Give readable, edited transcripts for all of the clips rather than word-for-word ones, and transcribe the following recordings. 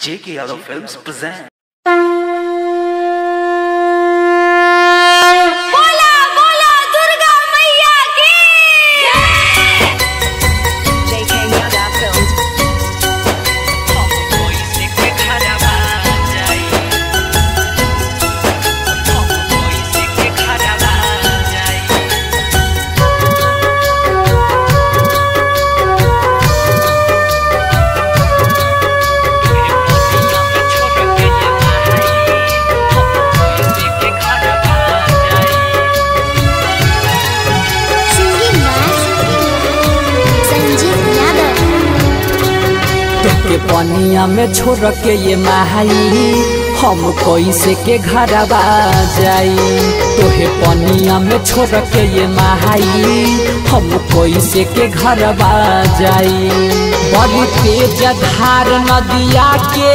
J.K. Yadav Films present. के पनिया में छोड़ के ये माही हम कैसे के घरवा जाई। तोहे पनिया में छोड़ के ये माही हम कैसे के घरवा जाई। बड़ी तेज धार नदिया के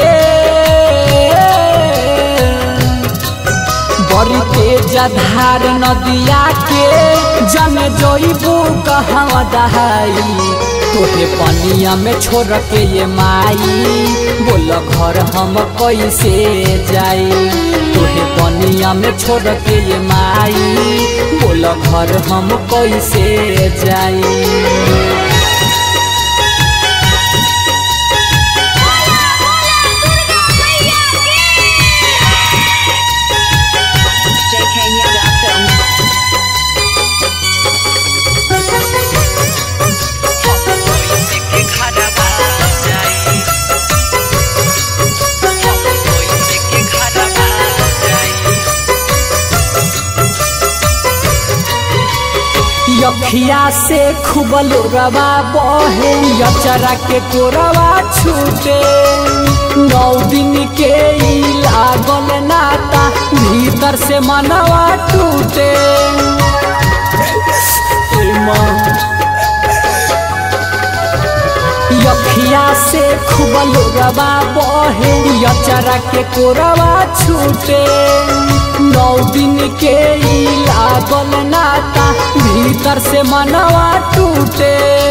बड़ी तेज धार नदिया के जमे जोइबू कहवा दहाई। तोहे पनिया में छोड़ के ये माई बोल घर हम कैसे जाई। तोहे पनिया में छोड़ के ये माई बोल घर हम कैसे जाई। अखिया से खूब लोरवा बहे अचरा के कोरवा छूटे। 9 दिन के लागल नाता भीतर से मनवा टूटे। अखिया से खूब लोरवा बहे अचरा के कोरवा छूटे। 9 दिन के लागल नाता भीतर से मनवा टूटे।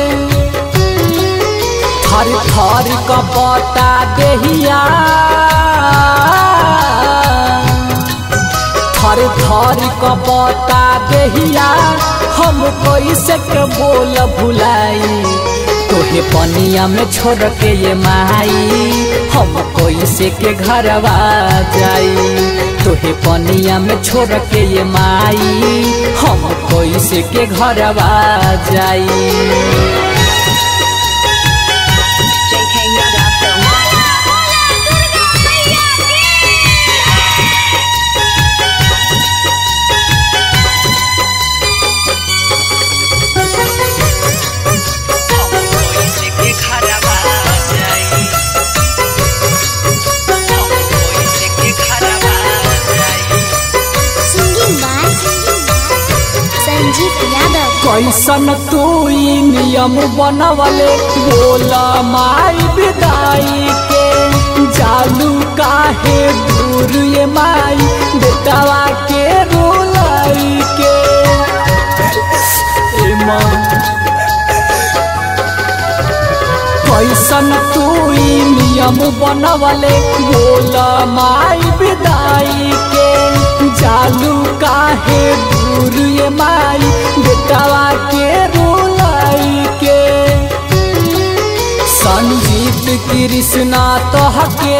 थर थर कपटा देहिया थर थर कपटा देहिया हम कैसे के बोल भुलाई। तोहे पनिया में छोड़ के ये माई हम कैसे के घरवा जाई। तोहे पनिया में छोड़ के ये माई हम कैसे के घरवा जाई। कैसन तू नियम बनवले बोला माई विदाई के। जालू काहे दूर ये माई बेटावा के रोलाई के। कैसन तू नियम बनवले बोला माई विदाई के। जालू काहे दूर ये माई बेटावा के रोलाई के। संजीत कृष्णा तोहके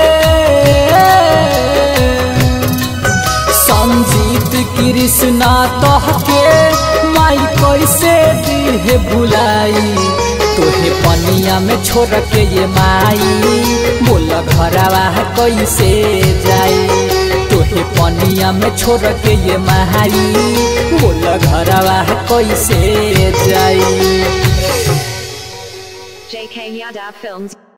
संजीत कृष्णा तोहके माई कैसे दिहे भुलाई। तोहे पनिया में छोड़ के ये माई बोल घरवा कैसे जाई। तोहे पनिया में छोड़ के ये माई बोल घरवा कैसे जाई। J.K. Yadav Films